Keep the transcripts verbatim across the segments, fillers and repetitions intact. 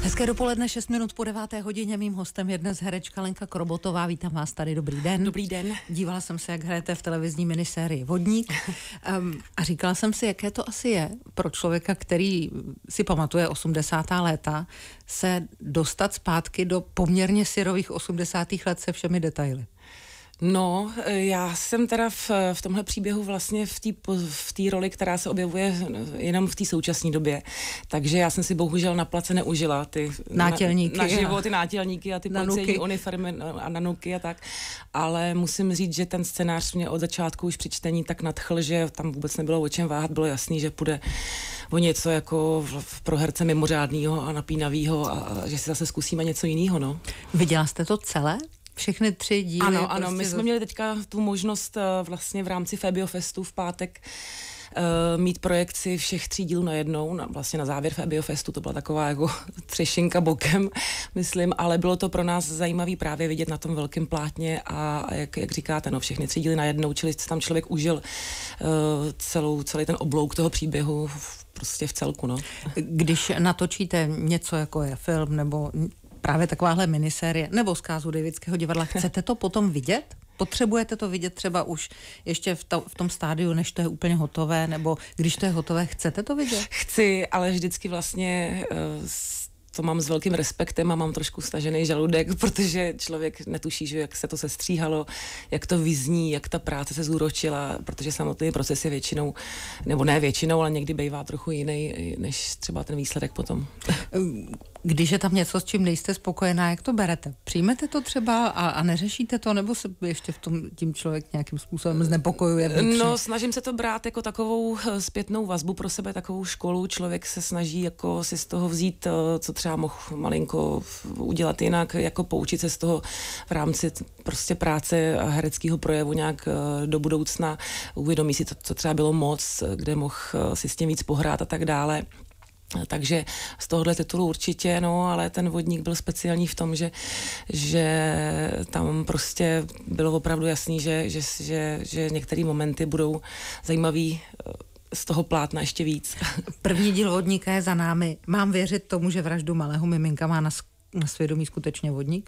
Hezké dopoledne, šest minut po deváté hodině. Mým hostem je dnes herečka Lenka Krobotová. Vítám vás tady, dobrý den. Dobrý den. Dívala jsem se, jak hrajete v televizní minisérii Vodník um, a říkala jsem si, jaké to asi je pro člověka, který si pamatuje osmdesátá léta, se dostat zpátky do poměrně syrových osmdesátých let se všemi detaily. No, já jsem teda v, v tomhle příběhu vlastně v té v té roli, která se objevuje jenom v té současné době. Takže já jsem si bohužel na place neužila ty nátělníky, na, na život, ty nátělníky a ty policejní uniformy a nanuky a tak. Ale musím říct, že ten scénář mě od začátku už při čtení tak nadchl, že tam vůbec nebylo o čem váhat. Bylo jasný, že půjde o něco jako pro herce mimořádného a napínavého a, a že si zase zkusíme něco jiného. No. Viděla jste to celé? Všechny tři díly? Ano, ano, prostě my jsme to... měli teďka tu možnost uh, vlastně v rámci Fabio Festu v pátek uh, mít projekci všech tří dílů najednou, na, vlastně na závěr Fabio Festu, to byla taková jako třešinka bokem, myslím, ale bylo to pro nás zajímavý právě vidět na tom velkém plátně a, a jak, jak říkáte, no, všechny tři díly najednou, čili tam člověk užil uh, celou, celý ten oblouk toho příběhu v, prostě v celku, no. Když natočíte něco, jako je film, nebo právě takováhle minisérie, nebo zkázu Davidského divadla, chcete to potom vidět? Potřebujete to vidět třeba už ještě v, to, v tom stádiu, než to je úplně hotové, nebo když to je hotové, chcete to vidět? Chci, ale vždycky vlastně uh, to mám s velkým respektem a mám trošku stažený žaludek, protože člověk netuší, že jak se to sestříhalo, jak to vyzní, jak ta práce se zúročila, protože samotný proces je většinou, nebo ne většinou, ale někdy bývá trochu jiný, než třeba ten výsledek potom. Když je tam něco, s čím nejste spokojená, jak to berete? Přijmete to třeba a, a neřešíte to, nebo se ještě v tom tím člověk nějakým způsobem znepokojuje? Vnitřně? No, snažím se to brát jako takovou zpětnou vazbu pro sebe, takovou školu. Člověk se snaží jako si z toho vzít, co třeba mohl malinko udělat jinak, jako poučit se z toho v rámci prostě práce a hereckého projevu nějak do budoucna. Uvědomí si to, co třeba bylo moc, kde mohl si s tím víc pohrát a tak dále. Takže z tohohle titulu určitě, no, ale ten Vodník byl speciální v tom, že, že tam prostě bylo opravdu jasný, že, že, že, že některé momenty budou zajímavý z toho plátna ještě víc. První díl Vodníka je za námi. Mám věřit tomu, že vraždu malého miminka má na, na svědomí skutečně Vodník?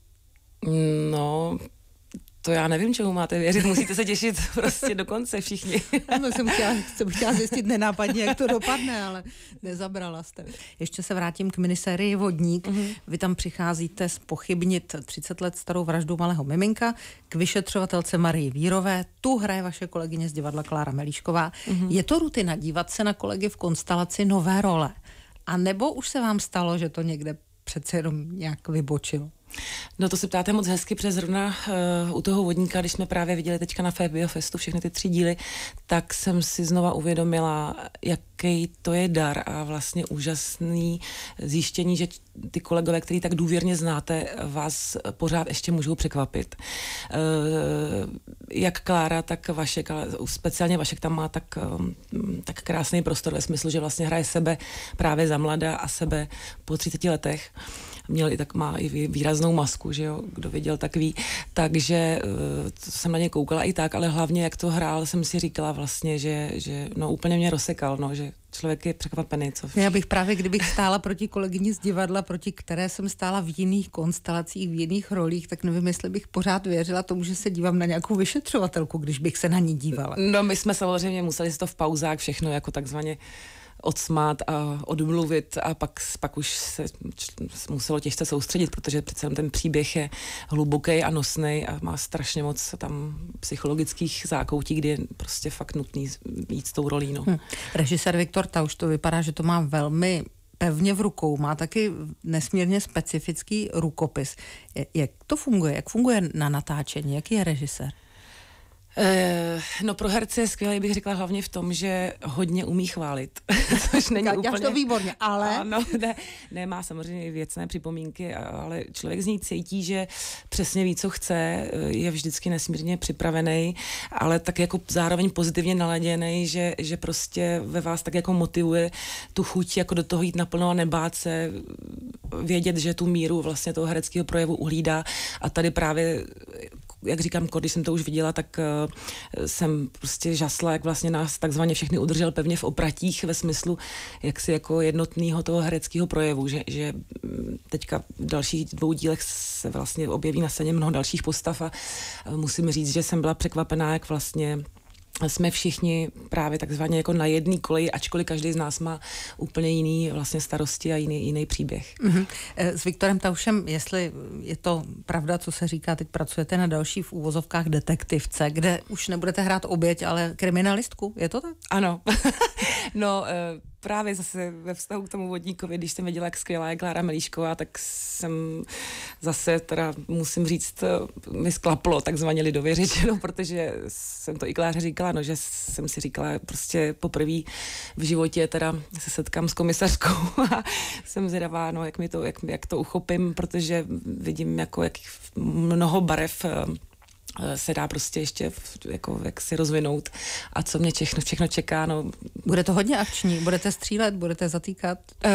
No... To já nevím, čemu máte věřit, musíte se těšit prostě do konce všichni. Ano, jsem chtěla, jsem chtěla zjistit nenápadně, jak to dopadne, ale nezabrala jste. Ještě se vrátím k minisérii Vodník. Mm-hmm. Vy tam přicházíte zpochybnit třicet let starou vraždu malého miminka k vyšetřovatelce Marii Vírové. Tu hraje vaše kolegyně z divadla Klára Melíšková. Mm-hmm. Je to rutina dívat se na kolegy v konstelaci nové role? A nebo už se vám stalo, že to někde přece jenom nějak vybočilo? No to se ptáte moc hezky, přes zrovna uh, u toho Vodníka, když jsme právě viděli teďka na Fabio Festu všechny ty tři díly, tak jsem si znova uvědomila, jaký to je dar a vlastně úžasný zjištění, že ty kolegové, který tak důvěrně znáte, vás pořád ještě můžou překvapit. Uh, jak Klára, tak Vašek, ale speciálně Vašek tam má tak, um, tak krásný prostor ve smyslu, že vlastně hraje sebe právě za mladá a sebe po třiceti letech. Měl i tak, má i výraznou masku, že jo, kdo viděl, tak ví. Takže uh, jsem na ně koukala i tak, ale hlavně jak to hrál, jsem si říkala vlastně, že, že no úplně mě rozsekal, no, že člověk je překvapený. Co Já bych právě, kdybych stála proti kolegyni z divadla, proti které jsem stála v jiných konstelacích, v jiných rolích, tak nevím, jestli bych pořád věřila tomu, že se dívám na nějakou vyšetřovatelku, když bych se na ní dívala. No my jsme samozřejmě museli si to v pauzách všechno jako takzvaně odsmát a odmluvit a pak, pak už se muselo těžce soustředit, protože přece ten příběh je hluboký a nosnej a má strašně moc tam psychologických zákoutí, kdy je prostě fakt nutný jít s tou rolí. No. Hm. Režisér Viktor Tauš, to vypadá, že to má velmi pevně v rukou, má taky nesmírně specifický rukopis. Jak to funguje? Jak funguje na natáčení? Jaký je režisér? No pro herce je skvělý, bych řekla hlavně v tom, že hodně umí chválit. Což není Děláš úplně... to výborně, ale... No, ne, ne, má samozřejmě věcné připomínky, ale člověk z ní cítí, že přesně ví, co chce, je vždycky nesmírně připravený, ale tak jako zároveň pozitivně naladěný, že, že prostě ve vás tak jako motivuje tu chuť jako do toho jít naplno a nebát se, vědět, že tu míru vlastně toho hereckého projevu uhlídá a tady právě jak říkám, když jsem to už viděla, tak uh, jsem prostě žasla, jak vlastně nás takzvaně všechny udržel pevně v opratích ve smyslu jaksi jako jednotného toho hereckého projevu, že, že teďka v dalších dvou dílech se vlastně objeví na scéně mnoho dalších postav a musím říct, že jsem byla překvapená, jak vlastně jsme všichni právě takzvaně jako na jedné koleji, ačkoliv každý z nás má úplně jiný vlastně starosti a jiný, jiný příběh. Mm-hmm. S Viktorem Taušem, jestli je to pravda, co se říká, teď pracujete na další v úvozovkách detektivce, kde už nebudete hrát oběť, ale kriminalistku, je to tak? Ano. No, právě zase ve vztahu k tomu Vodníkovi, když jsem viděla, jak skvělá je Klára Melíšková, tak jsem zase teda musím říct, mi sklaplo, takzvaně lidově řečeno, protože jsem to i Kláře říkala, no, že jsem si říkala prostě poprvé v životě teda se setkám s komisařkou a jsem zvědavá, no, jak mi to, jak, jak to uchopím, protože vidím, jako jak mnoho barev se dá prostě ještě jako jak si rozvinout a co mě všechno, všechno čeká. No. Bude to hodně akční? Budete střílet? Budete zatýkat? Uh,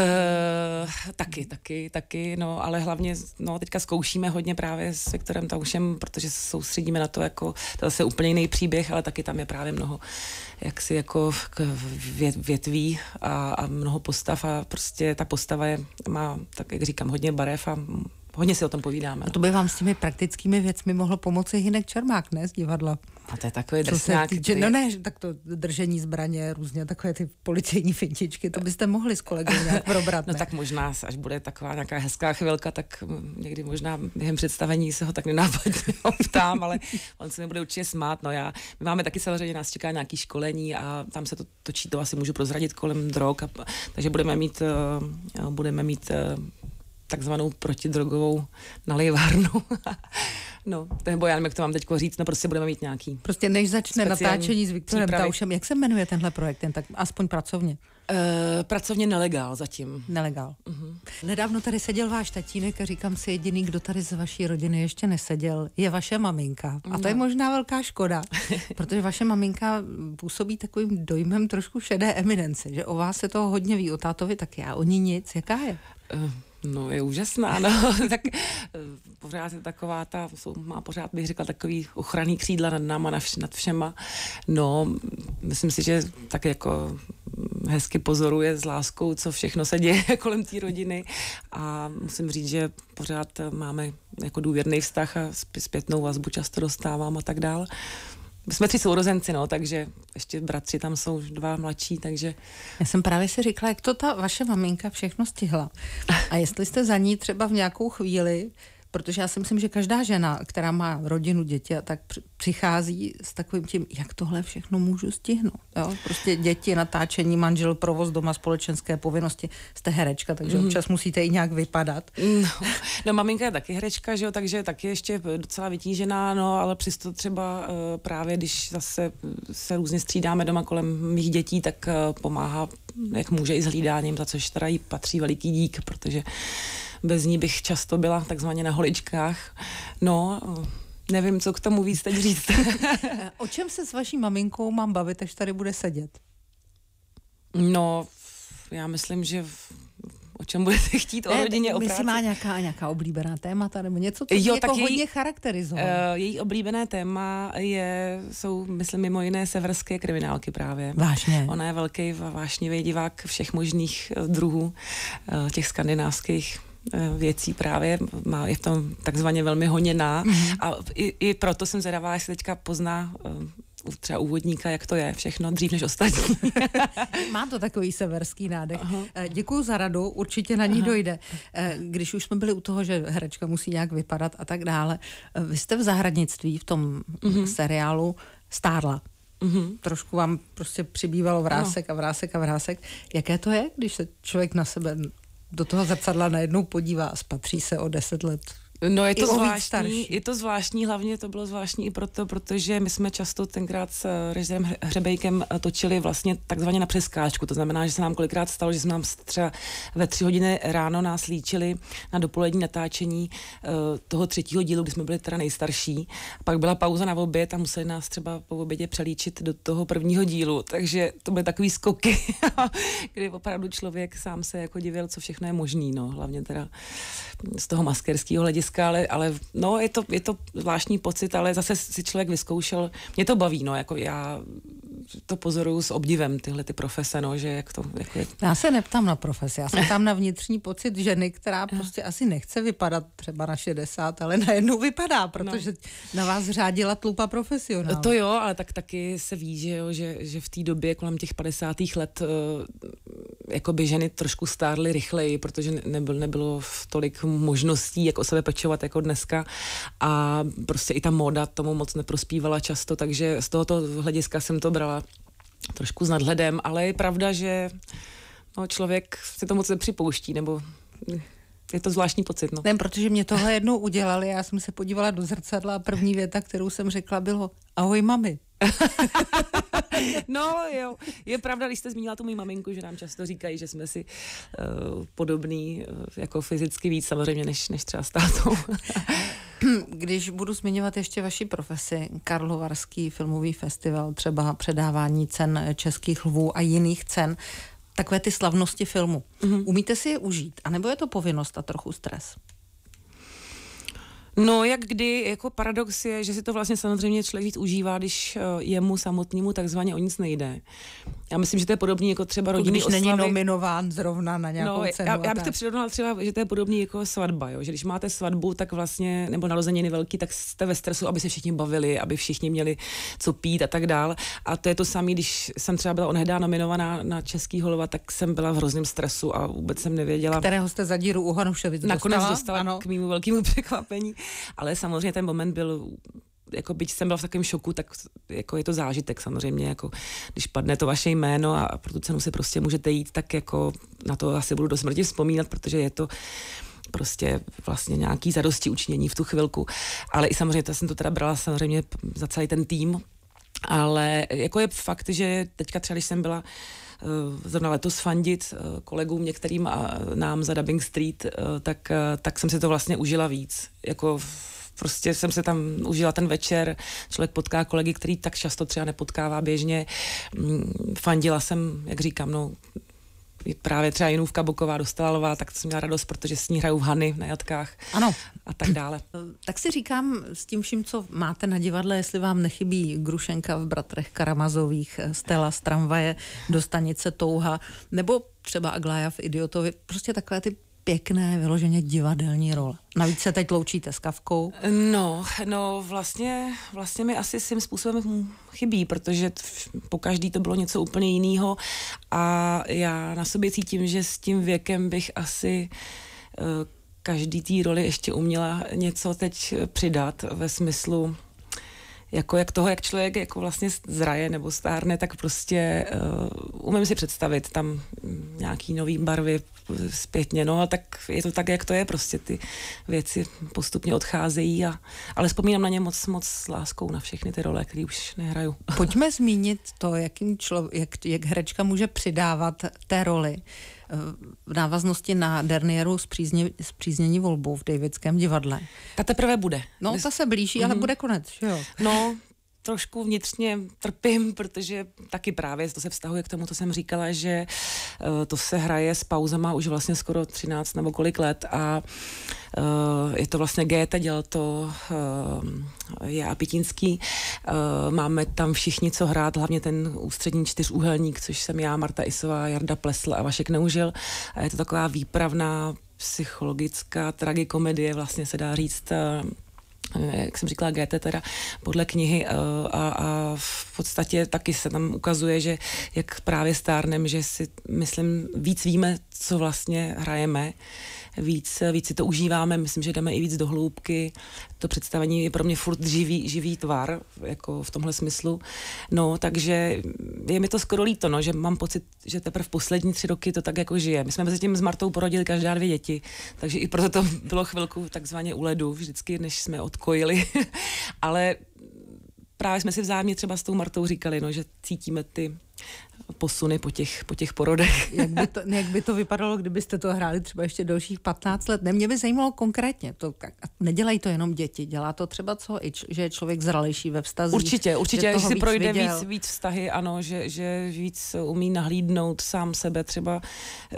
taky, taky, taky, no, ale hlavně no, teďka zkoušíme hodně právě s Viktorem Taušem, protože se soustředíme na to, jako to zase úplně jiný příběh, ale taky tam je právě mnoho jaksi jako vět, větví a, a mnoho postav a prostě ta postava je, má, tak jak říkám, hodně barev a hodně si o tom povídáme. A to by vám s těmi praktickými věcmi mohlo pomoci Hynek Čermák, ne, z divadla? A to je takový drsňák. Týče, no ne, tak to držení zbraně, různě takové ty policejní fintičky, to byste mohli s kolegou nějak probrat, No tak možná, až bude taková nějaká hezká chvilka, tak někdy možná během představení se ho tak nenápadně ptám, ale on se mi bude určitě smát. No já, my máme taky samozřejmě, nás čeká nějaký školení a tam se to točí, to asi můžu prozradit kolem drog, a, takže budeme mít, uh, budeme mít uh, takzvanou protidrogovou nalévárnu. No, nebo já nevím, jak to mám teď říct, no prostě budeme mít nějaký. Prostě než začne natáčení s Viktorem Taušem, jak se jmenuje tenhle projekt, ten tak aspoň pracovně? Uh, pracovně Nelegál zatím. Nelegál. Uh-huh. Nedávno tady seděl váš tatínek a říkám si, jediný, kdo tady z vaší rodiny ještě neseděl, je vaše maminka. A to je možná velká škoda, protože vaše maminka působí takovým dojmem trošku šedé eminence, že o vás se toho hodně ví, o tátovi tak já, o ní nic. Jaká je? Uh. No, je úžasná, no, tak pořád je taková ta, má pořád, bych řekla, takový ochranný křídla nad náma, nad všema. No, myslím si, že tak jako hezky pozoruje s láskou, co všechno se děje kolem té rodiny a musím říct, že pořád máme jako důvěrný vztah a zpětnou vazbu často dostávám a tak dál. My jsme tři sourozenci, no, takže ještě bratři tam jsou dva mladší, takže... Já jsem právě si říkala, jak to ta vaše maminka všechno stihla. A jestli jste za ní třeba v nějakou chvíli, protože já si myslím, že každá žena, která má rodinu, děti, tak přichází s takovým tím, jak tohle všechno můžu stihnout. Jo? Prostě děti, natáčení, manžel, provoz doma, společenské povinnosti. Jste herečka, takže mm. občas musíte i nějak vypadat. No, no, maminka je taky herečka, že jo, takže taky ještě docela vytížená, no, ale přesto třeba uh, právě, když zase se různě střídáme doma kolem mých dětí, tak uh, pomáhá, jak může, i s hlídáním, za což teda jí patří veliký dík, protože bez ní bych často byla takzvaně na holičkách. No, nevím, co k tomu víc teď říct. O čem se s vaší maminkou mám bavit, až tady bude sedět? No, já myslím, že o čem budete chtít, o rodině, o práci. Jestli má nějaká, nějaká oblíbená témata, nebo něco, co jo, jako její, hodně charakterizuje. Uh, její oblíbené téma je, jsou, myslím, mimo jiné severské kriminálky právě. Vážně. Ona je velký vášnivý divák všech možných druhů, uh, těch skandinávských věcí právě, má, je v tom takzvaně velmi honěná mm-hmm. a i, i proto jsem zvědavá, jestli teďka pozná uh, třeba úvodníka, jak to je všechno dřív než ostatní. Má to takový severský nádech. Aha. Děkuju za radu, určitě na ní Aha. dojde. Když už jsme byli u toho, že herečka musí nějak vypadat a tak dále, vy jste v zahradnictví v tom mm-hmm. seriálu stárla. Mm-hmm. Trošku vám prostě přibývalo vrásek no. a vrásek a vrásek. Jaké to je, když se člověk na sebe do toho zrcadla najednou podívá a spatří se o deset let? No je to zvláštní, je to zvláštní, hlavně to bylo zvláštní i proto, protože my jsme často tenkrát s režisérem Hřebejkem točili vlastně takzvaně na přeskáčku, to znamená, že se nám kolikrát stalo, že jsme nám třeba ve tři hodiny ráno nás líčili na dopolední natáčení uh, toho třetího dílu, kdy jsme byli teda nejstarší, pak byla pauza na oběd a museli nás třeba po obědě přelíčit do toho prvního dílu, takže to byly takový skoky, kdy opravdu člověk sám se jako divil, co všechno je možný, no, hlavně teda z toho maskerského hlediska. hlediska, ale, ale no, je to, je to zvláštní pocit, ale zase si člověk vyzkoušel, mě to baví, no, jako já to pozoruju s obdivem, tyhle ty profese, no, že jak to, jako je... Já se neptám na profesi, já se ptám na vnitřní pocit ženy, která prostě asi nechce vypadat třeba na šedesát, ale najednou vypadá, protože no. na vás řádila tlupa profesionálů. To jo, ale tak taky se ví, že, jo, že, že v té době kolem těch padesátých let uh, jakoby ženy trošku stárly rychleji, protože nebyl, nebylo tolik možností, jak o sebe pečovat jako dneska a prostě i ta móda tomu moc neprospívala často, takže z tohoto hlediska jsem to brala trošku s nadhledem, ale je pravda, že no, člověk si to moc nepřipouští, nebo je to zvláštní pocit. No. Ne, protože mě tohle jednou udělali, já jsem se podívala do zrcadla a první věta, kterou jsem řekla, bylo ahoj mami. No jo, je pravda, když jste zmínila tu mou maminku, že nám často říkají, že jsme si uh, podobný uh, jako fyzicky víc samozřejmě, než, než třeba s tátou. Když budu zmiňovat ještě vaši profesi, Karlovarský filmový festival, třeba předávání cen Českých lvů a jiných cen, takové ty slavnosti filmu. Mm-hmm. Umíte si je užít? A nebo je to povinnost a trochu stres? No, jak kdy, jako paradox je, že si to vlastně samozřejmě člověk víc užívá, když jemu samotnému takzvaně o nic nejde. Já myslím, že to je podobný jako třeba rodinný když oslavy. Když není nominován zrovna na nějakou no, cenu. Já, já bych to přirovnala třeba, že to je podobný jako svatba, jo? Že když máte svatbu, tak vlastně, nebo narozeniny velký, tak jste ve stresu, aby se všichni bavili, aby všichni měli co pít a tak dál. A to je to samé, když jsem třeba byla onehdá nominovaná na Českýho lva, tak jsem byla v hrozném stresu a vůbec jsem nevěděla. Kterého jste za díru u Hanušovic dostala? Nakonec dostala ano. K mému velkému překvapení, ale samozřejmě ten moment byl, jako byť jsem byla v takovém šoku, tak jako je to zážitek samozřejmě, jako když padne to vaše jméno a pro tu cenu si prostě můžete jít, tak jako na to asi budu do smrti vzpomínat, protože je to prostě vlastně nějaký zadosti učinění v tu chvilku, ale i samozřejmě to jsem to teda brala samozřejmě za celý ten tým, ale jako je fakt, že teďka třeba, když jsem byla zrovna letos fandit kolegům některým a nám za Dubbing Street, tak, tak jsem si to vlastně užila víc. Jako prostě jsem se tam užila ten večer, člověk potká kolegy, který tak často třeba nepotkává běžně. Fandila jsem, jak říkám, no, právě třeba Jinůvka Boková dostala lva, tak jsem měla radost, protože s ní hraju v Hany na jatkách. Ano. A tak dále. Tak si říkám s tím vším, co máte na divadle, jestli vám nechybí Grušenka v Bratrech Karamazových, Stella z tramvaje do stanice Touha, nebo třeba Aglája v Idiotovi, prostě takové ty pěkné, vyloženě divadelní role. Navíc se teď loučíte s Kafkou. No, no vlastně, vlastně mi asi svým způsobem chybí, protože po každý to bylo něco úplně jiného a já na sobě cítím, že s tím věkem bych asi uh, každý té roli ještě uměla něco teď přidat ve smyslu jako jak toho, jak člověk jako vlastně zraje nebo stárne, tak prostě uh, umím si představit tam nějaký nový barvy zpětně, no a tak je to tak, jak to je, prostě ty věci postupně odcházejí, a, ale vzpomínám na ně moc, moc s láskou na všechny ty role, které už nehraju. Pojďme zmínit to, jakým člo, jak, jak herečka může přidávat té roli v návaznosti na derniéru Spříznění volbou v Davidském divadle. Ta teprve bude. No, ta se blíží, mm-hmm. ale bude konec, že jo? No, trošku vnitřně trpím, protože taky právě to se vztahuje k tomu, co jsem říkala, že uh, to se hraje s pauzama už vlastně skoro třináct nebo kolik let a uh, je to vlastně Goethe, dělal to uh, je a Pitínský. Uh, máme tam všichni co hrát, hlavně ten ústřední čtyřúhelník, což jsem já, Marta Isová, Jarda Plesl a Vašek Neužil. A je to taková výpravná psychologická tragikomedie, vlastně se dá říct, uh, jak jsem říkala, Goethe teda podle knihy a, a v podstatě taky se tam ukazuje, že jak právě stárnem, že si myslím víc víme, co vlastně hrajeme, víc, víc si to užíváme, myslím, že jdeme i víc do hloubky. To představení je pro mě furt živý, živý tvar, jako v tomhle smyslu. No, takže je mi to skoro líto, no, že mám pocit, že teprve v poslední tři roky to tak jako žije. My jsme mezi tím s Martou porodili každá dvě děti, takže i proto to bylo chvilku takzvaně u ledu, vždycky, než jsme odkojili. Ale právě jsme si vzájemně třeba s tou Martou říkali, no, že cítíme ty posuny po těch, po těch porodech. Jak by, to, jak by to vypadalo, kdybyste to hráli třeba ještě dalších patnáct let? Ne, mě by zajímalo konkrétně. To, nedělají to jenom děti, dělá to třeba co, i č, že je člověk zralejší ve vztazích. Určitě, určitě, že, že si projde viděl. víc, víc vztahy, ano, že, že víc umí nahlídnout sám sebe třeba uh,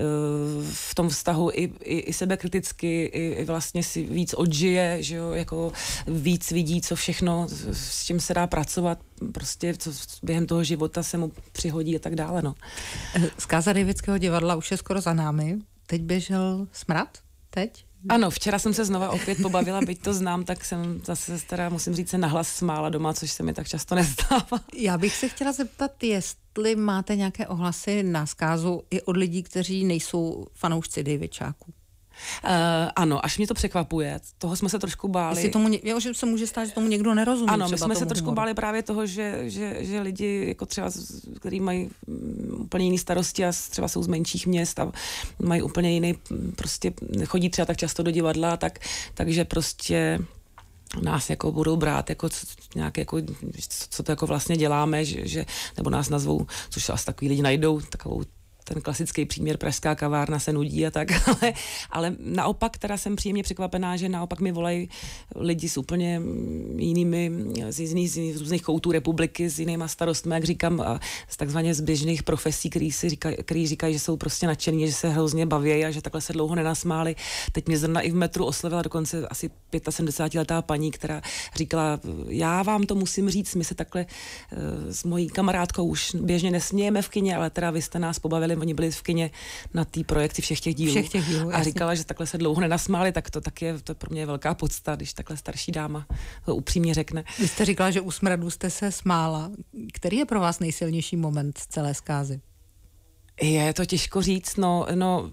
v tom vztahu i, i, i sebekriticky, i, i vlastně si víc odžije, že jo, jako víc vidí, co všechno, s čím se dá pracovat, prostě co během toho života se mu přihodí a tak dále, no. Zkáza Davidského divadla už je skoro za námi. Teď běžel Smrad? Teď? Ano, včera jsem se znova opět pobavila, byť to znám, tak jsem zase teda, musím říct, se nahlas smála doma, což se mi tak často nestává. Já bych se chtěla zeptat, jestli máte nějaké ohlasy na zkázu i od lidí, kteří nejsou fanoušci Davidčáků. Uh, ano, až mě to překvapuje. Toho jsme se trošku báli. Jestli tomu, jo, že se může stát, že tomu někdo nerozumí. Ano, my jsme se trošku humoru. báli právě toho, že, že, že lidi, jako třeba, kteří mají úplně jiné starosti a třeba jsou z menších měst a mají úplně jiný, prostě chodí třeba tak často do divadla, tak, takže prostě nás jako budou brát jako nějak jako, co to jako vlastně děláme, že, že, nebo nás nazvou, což se asi takový lidi najdou, takovou ten klasický příměr pražská kavárna se nudí a tak, ale, ale naopak teda jsem příjemně překvapená, že naopak mi volají lidi s úplně jinými, z, jiných, z různých koutů republiky, s jinýma starostmi, jak říkám, a z takzvaně z běžných profesí, který, si říkaj, který říkají, že jsou prostě nadšení, že se hrozně baví a že takhle se dlouho nenasmáli. Teď mě zrovna i v metru oslovila dokonce asi sedmdesátipětiletá paní, která říkala, já vám to musím říct, my se takhle uh, s mojí kamarádkou už běžně nesmějeme v kině, ale teda vy jste nás pobavili. Oni byli v kině na té projekci všech těch dílů. Všech těch dílů, a říkala, že takhle se dlouho nenasmáli, tak to tak je, to je pro mě velká podsta, když takhle starší dáma to upřímně řekne. Vy jste říkala, že u Smradu jste se smála. Který je pro vás nejsilnější moment z celé zkázy? Je to těžko říct, no, no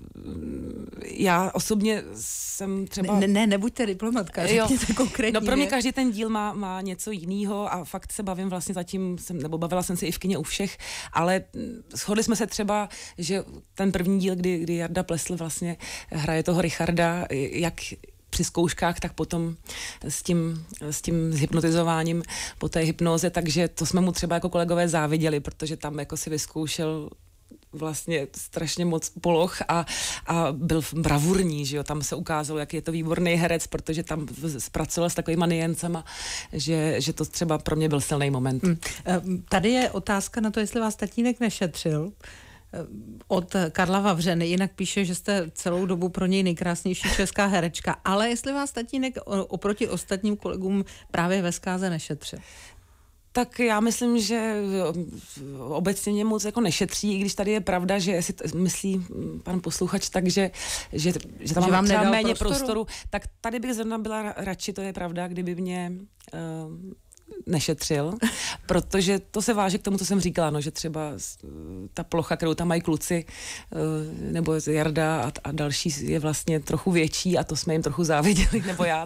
já osobně jsem třeba... Ne, ne nebuďte diplomatka, řekněte konkrétně. No pro mě každý ten díl má, má něco jiného a fakt se bavím vlastně zatím, jsem, nebo bavila jsem se i v kině u všech, ale shodli jsme se třeba, že ten první díl, kdy, kdy Jarda Plesl vlastně hraje toho Richarda, jak při zkouškách, tak potom s tím, s tím hypnotizováním po té hypnoze, takže to jsme mu třeba jako kolegové záviděli, protože tam jako si vyzkoušel vlastně strašně moc poloh a, a byl bravurní, že jo, tam se ukázalo, jak je to výborný herec, protože tam zpracoval s takovýma niancema, že, že to třeba pro mě byl silný moment. Mm. Tady je otázka na to, jestli vás tatínek nešetřil, od Karla Vavřeny, jinak píše, že jste celou dobu pro něj nejkrásnější česká herečka, ale jestli vás tatínek oproti ostatním kolegům právě ve zkáze nešetřil? Tak já myslím, že obecně mě moc jako nešetří, i když tady je pravda, že si t- myslí pan posluchač tak, že, že, že tam že mám třeba méně prostoru? prostoru, tak tady bych zrovna byla radši, to je pravda, kdyby mě uh, nešetřil, protože to se váže k tomu, co jsem říkala, no, že třeba ta plocha, kterou tam mají kluci, uh, nebo Jarda a, a další je vlastně trochu větší a to jsme jim trochu záviděli, nebo já.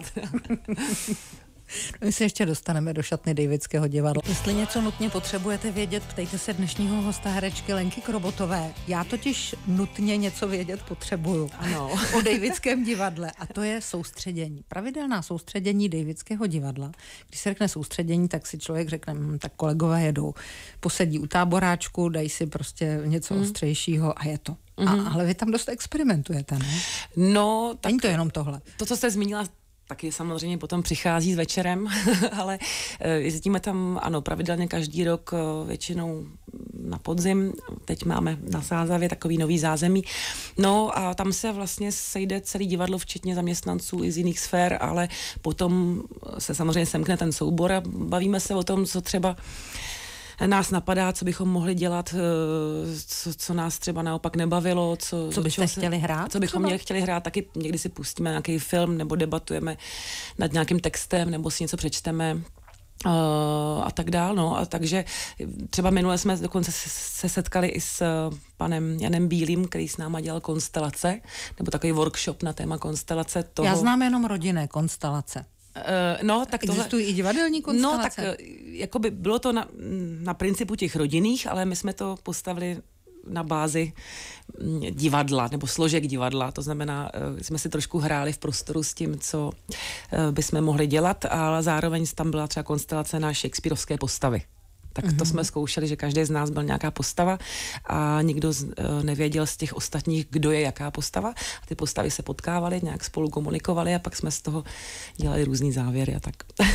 My se ještě dostaneme do šatny Davidského divadla. Jestli něco nutně potřebujete vědět, ptejte se dnešního hosta herečky Lenky Krobotové. Já totiž nutně něco vědět potřebuju. Ano. O Davidském divadle. A to je soustředění. Pravidelná soustředění Davidského divadla. Když se řekne soustředění, tak si člověk řekne, hm, tak kolegové jedou, posedí u táboráčku, dají si prostě něco mm. ostřejšího a je to. Mm-hmm. A, ale vy tam dost experimentujete, ne? No, tak není to jenom tohle. To, co jste zmínila, taky samozřejmě potom přichází s večerem, ale jezdíme tam, ano, pravidelně každý rok, většinou na podzim. Teď máme na Sázavě takový nový zázemí. No a tam se vlastně sejde celý divadlo, včetně zaměstnanců i z jiných sfér, ale potom se samozřejmě semkne ten soubor a bavíme se o tom, co třeba nás napadá, co bychom mohli dělat, co, co nás třeba naopak nebavilo. Co, co byste se, chtěli hrát? Co bychom měli chtěli hrát, taky někdy si pustíme nějaký film, nebo debatujeme nad nějakým textem, nebo si něco přečteme. Uh, a tak dál, no. A takže třeba minule jsme dokonce se setkali i s panem Janem Bílým, který s náma dělal konstelace, nebo takový workshop na téma konstelace toho. Já znám jenom rodinné konstelace. Uh, no, tak existují tohle, i divadelní konstelace? No, tak jakoby bylo to na, na principu těch rodinných, ale my jsme to postavili na bázi divadla, nebo složek divadla, to znamená, uh, jsme si trošku hráli v prostoru s tím, co uh, bychom mohli dělat, ale zároveň tam byla třeba konstelace na shakespearovské postavy. Tak to mm-hmm. jsme zkoušeli, že každý z nás byl nějaká postava a nikdo z, nevěděl z těch ostatních, kdo je jaká postava. A ty postavy se potkávaly, nějak spolu komunikovaly a pak jsme z toho dělali různý závěry a tak.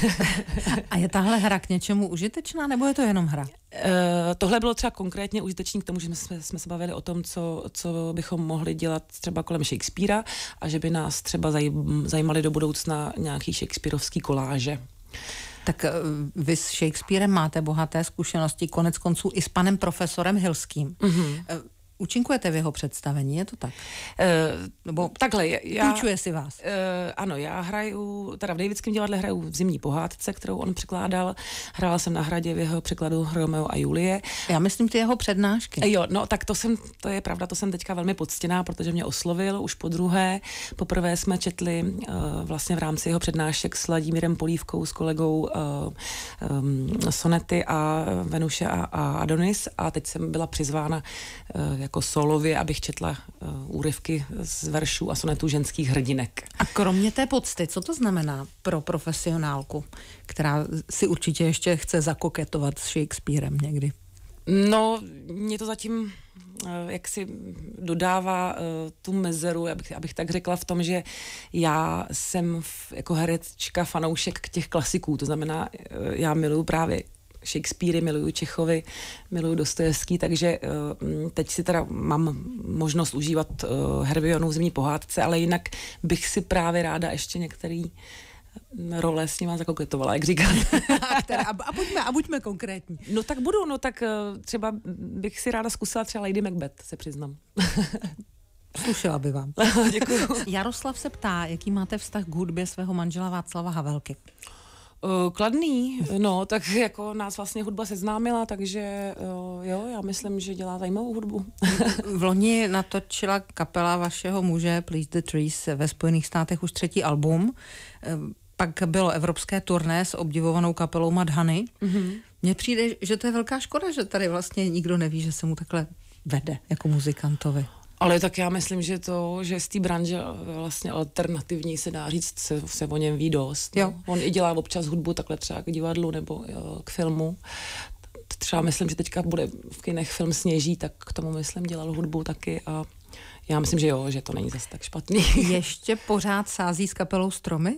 A je tahle hra k něčemu užitečná, nebo je to jenom hra? Uh, tohle bylo třeba konkrétně užitečný k tomu, že jsme, jsme se bavili o tom, co, co bychom mohli dělat třeba kolem Shakespearea a že by nás třeba zaj, zajímaly do budoucna nějaký shakespearovský koláže. Tak vy s Shakespearem máte bohaté zkušenosti, konec konců i s panem profesorem Hilským. Mm-hmm. Účinkujete v jeho představení, je to tak? Uh, Nebo takhle, já... Půjčuje si vás? Uh, ano, já hraju, teda v Davidském divadle hraju v Zimní pohádce, kterou on překládal. Hrála jsem na Hradě v jeho překladu Romeo a Julie. Já myslím ty jeho přednášky. Jo, no tak to jsem, to je pravda, to jsem teďka velmi poctěná, protože mě oslovil už po druhé. Poprvé jsme četli uh, vlastně v rámci jeho přednášek s Vladimírem Polívkou, s kolegou uh, um, Sonety a Venuše a, a Adonis a teď jsem byla přizvána uh, jako solově, abych četla uh, úryvky z veršů a sonetů ženských hrdinek. A kromě té pocty, co to znamená pro profesionálku, která si určitě ještě chce zakoketovat s Shakespearem někdy? No, mě to zatím uh, jak si dodává uh, tu mezeru, abych, abych tak řekla, v tom, že já jsem v, jako herečka fanoušek k těch klasiků, to znamená, uh, já miluju právě Shakespeare, miluju Čechovi, miluju Dostojevský, takže uh, teď si teda mám možnost užívat uh, Hermionu v Zimní pohádce, ale jinak bych si právě ráda ještě některý role s nima zakoketovala, jak říkáte. a, a, buďme, a buďme konkrétní. No tak budu, no tak uh, třeba bych si ráda zkusila třeba Lady Macbeth, se přiznám. Slušela by vám. Děkuju. Jaroslav se ptá, jaký máte vztah k hudbě svého manžela Václava Havelky? Uh, kladný, no, tak jako nás vlastně hudba seznámila, takže uh, jo, já myslím, že dělá zajímavou hudbu. V loni natočila kapela vašeho muže Please the Trees ve Spojených státech už třetí album, pak bylo evropské turné s obdivovanou kapelou Mad Honey. Mm-hmm. Mně přijde, že to je velká škoda, že tady vlastně nikdo neví, že se mu takhle vede jako muzikantovi. Ale tak já myslím, že to, že z té branže vlastně alternativní se dá říct, se, se o něm ví dost. Jo. No. On i dělá občas hudbu takhle třeba k divadlu nebo jo, k filmu. Třeba myslím, že teďka bude v kinech film Sněží, tak k tomu myslím dělal hudbu taky a já myslím, že jo, že to není zase tak špatný. Ještě pořád sází s kapelou Stromy?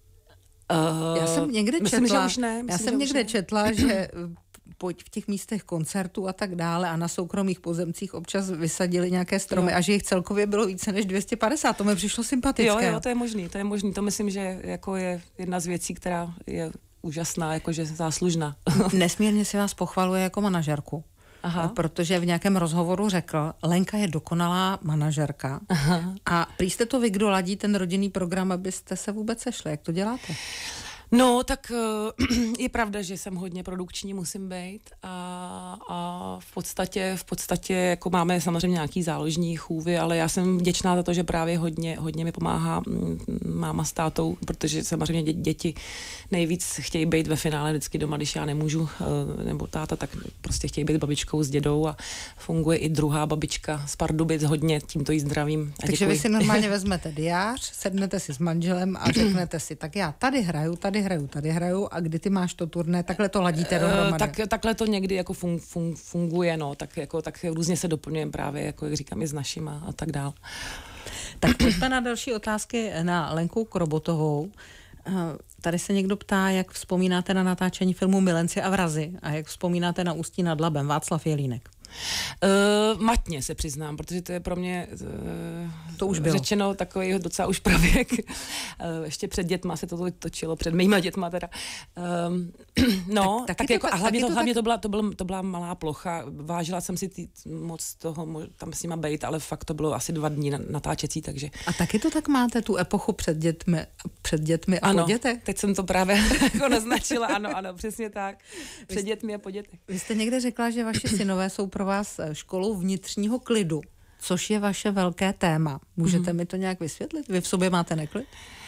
Uh, já jsem někde myslím, četla, že už ne, myslím, já jsem že někde ne. četla, že v těch místech koncertů a tak dále a na soukromých pozemcích občas vysadili nějaké stromy jo. a že jich celkově bylo více než dvě stě padesát. To mi přišlo sympatické. Jo, jo, to je možný, to je možný. To myslím, že jako je jedna z věcí, která je úžasná, jakože záslužná. Nesmírně si vás pochvaluje jako manažerku. Aha. Protože v nějakém rozhovoru řekl, Lenka je dokonalá manažerka. Aha. A prý jste to vy, kdo ladí ten rodinný program, abyste se vůbec sešli. Jak to děláte? No, tak je pravda, že jsem hodně produkční, musím být a, a v podstatě, v podstatě jako máme samozřejmě nějaký záložní chůvy, ale já jsem vděčná za to, že právě hodně, hodně mi pomáhá máma s tátou, protože samozřejmě dě, děti nejvíc chtějí být ve finále vždycky doma, když já nemůžu, nebo táta, tak prostě chtějí být babičkou s dědou a funguje i druhá babička z Pardubic hodně, tímto jí zdravím. A takže děkuji. Vy si normálně vezmete diář, sednete si s manželem a řeknete si, tak já tady hraju, tady hraju, tady hraju a kdy ty máš to turné, takhle to ladíte dohromady. Uh, tak, takhle to někdy jako fun, fun, funguje, no, tak jako tak různě se doplňujeme právě, jako jak říkám, i s našima a tak dál. Tak pojďme na další otázky na Lenku Krobotovou. Uh, tady se někdo ptá, jak vzpomínáte na natáčení filmu Milenci a vrazi a jak vzpomínáte na Ústí nad Labem. Václav Jelínek. Uh, matně se přiznám, protože to je pro mě uh, to už bylo. řečeno takový docela už pravěk. Uh, ještě před dětma se to točilo, před mýma dětma teda. Um, no, tak, tak, tak jako, to, a hlavně, to, to, hlavně tak... to, byla, to, byl, to byla malá plocha. Vážila jsem si tý, moc toho, tam s nima bejt, ale fakt to bylo asi dva dní natáčecí, takže... A taky to tak máte, tu epochu před dětmi, před dětmi a ano, po dětech? Teď jsem to právě jako naznačila, ano, ano, přesně tak. Před vy dětmi a po dětech. Vy jste někde řekla, že vaši synové jsou pro vás školou vnitřního klidu, což je vaše velké téma. Můžete mm. mi to nějak vysvětlit? Vy v sobě máte neklid?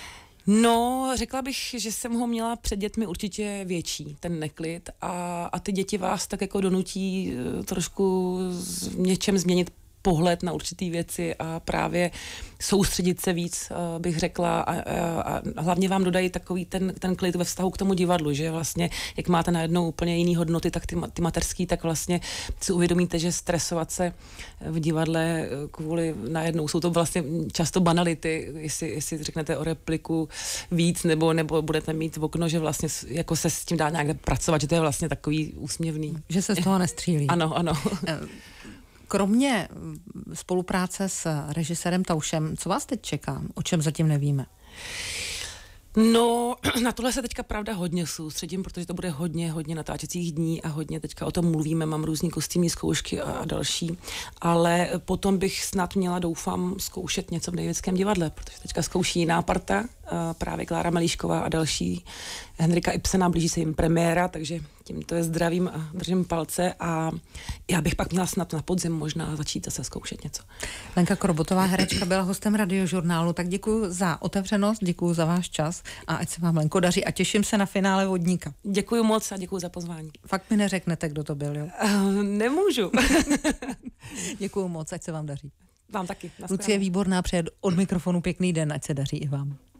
No, řekla bych, že jsem ho měla před dětmi určitě větší, ten neklid a, a ty děti vás tak jako donutí trošku v něčem změnit pohled na určitý věci a právě soustředit se víc, uh, bych řekla, a, a, a hlavně vám dodají takový ten, ten klid ve vztahu k tomu divadlu, že vlastně, jak máte najednou úplně jiný hodnoty, tak ty, ty mateřský, tak vlastně si uvědomíte, že stresovat se v divadle kvůli najednou, jsou to vlastně často banality, jestli, jestli řeknete o repliku víc, nebo, nebo budete mít v okno, že vlastně jako se s tím dá nějak pracovat, že to je vlastně takový úsměvný. Že se z toho nestřílí. Ano, ano. Kromě spolupráce s režisérem Taušem, co vás teď čeká? O čem zatím nevíme? No, na tohle se teďka pravda hodně soustředím, protože to bude hodně, hodně natáčecích dní a hodně teďka o tom mluvíme, mám různý kostýmní zkoušky a, a další, ale potom bych snad měla, doufám, zkoušet něco v Největském divadle, protože teďka zkouší jiná parta, právě Klára Malíšková a další, Henrika Ibsena, blíží se jim premiéra, takže tímto je zdravím a držím palce a já bych pak měla snad na podzim možná začít zase zkoušet něco. Lenka Krobotová, herečka, byla hostem Radiožurnálu, tak děkuji za otevřenost, děkuji za váš čas a ať se vám, Lenko, daří a těším se na finále Vodníka. Děkuji moc a děkuji za pozvání. Fakt mi neřeknete, kdo to byl, jo? Uh, nemůžu. Děkuji moc, ať se vám daří. Vám taky. Lucie Výborná přeje od mikrofonu pěkný den, ať se daří i vám.